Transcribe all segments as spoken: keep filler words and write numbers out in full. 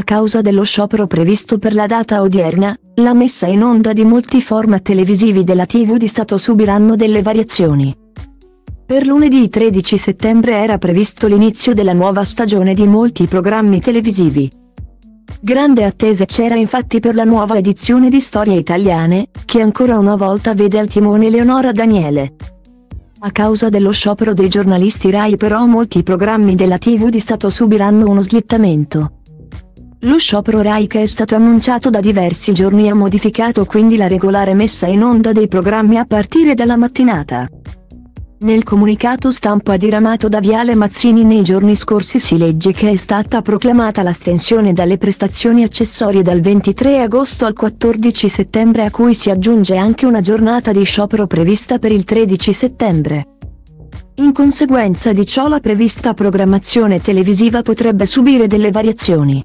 causa dello sciopero previsto per la data odierna, la messa in onda di molti format televisivi della tivù di Stato subiranno delle variazioni. Per lunedì tredici settembre era previsto l'inizio della nuova stagione di molti programmi televisivi. Grande attesa c'era infatti per la nuova edizione di Storie Italiane, che ancora una volta vede al timone Leonora Daniele. A causa dello sciopero dei giornalisti Rai però molti programmi della tivù di Stato subiranno uno slittamento. Lo sciopero Rai, che è stato annunciato da diversi giorni, ha modificato quindi la regolare messa in onda dei programmi a partire dalla mattinata. Nel comunicato stampa diramato da Viale Mazzini nei giorni scorsi si legge che è stata proclamata l'astensione dalle prestazioni accessorie dal ventitré agosto al quattordici settembre, a cui si aggiunge anche una giornata di sciopero prevista per il tredici settembre. In conseguenza di ciò la prevista programmazione televisiva potrebbe subire delle variazioni.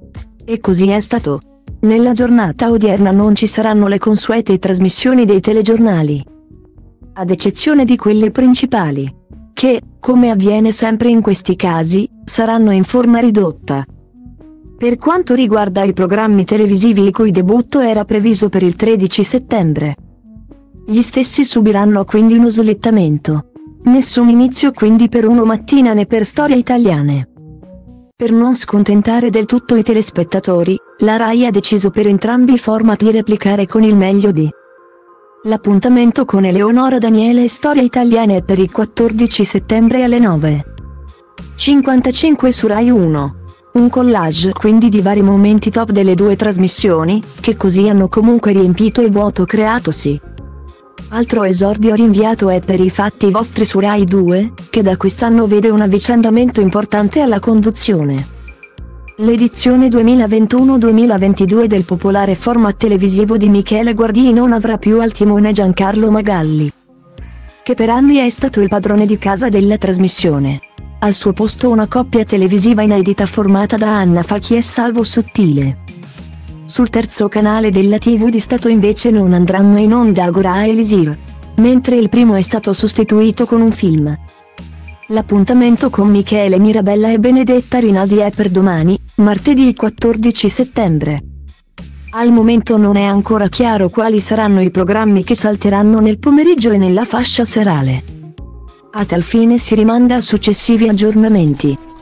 E così è stato. Nella giornata odierna non ci saranno le consuete trasmissioni dei telegiornali, ad eccezione di quelle principali, che, come avviene sempre in questi casi, saranno in forma ridotta. Per quanto riguarda i programmi televisivi il cui debutto era previsto per il tredici settembre, gli stessi subiranno quindi uno slittamento. Nessun inizio quindi per Uno Mattina né per Storie Italiane. Per non scontentare del tutto i telespettatori, la Rai ha deciso per entrambi i format di replicare con il meglio di. L'appuntamento con Eleonora Daniele e Storie Italiane è per il quattordici settembre alle nove e cinquantacinque su Rai uno. Un collage quindi di vari momenti top delle due trasmissioni, che così hanno comunque riempito il vuoto creatosi. Altro esordio rinviato è per I Fatti Vostri su Rai due, che da quest'anno vede un avvicendamento importante alla conduzione. L'edizione duemilaventuno duemilaventidue del popolare format televisivo di Michele Guardini non avrà più al timone Giancarlo Magalli, che per anni è stato il padrone di casa della trasmissione. Al suo posto una coppia televisiva inedita formata da Anna Facchi e Salvo Sottile. Sul terzo canale della tivù di Stato invece non andranno in onda Agora e Elisir, mentre il primo è stato sostituito con un film. L'appuntamento con Michele Mirabella e Benedetta Rinaldi è per domani, martedì quattordici settembre. Al momento non è ancora chiaro quali saranno i programmi che salteranno nel pomeriggio e nella fascia serale. A tal fine si rimanda a successivi aggiornamenti.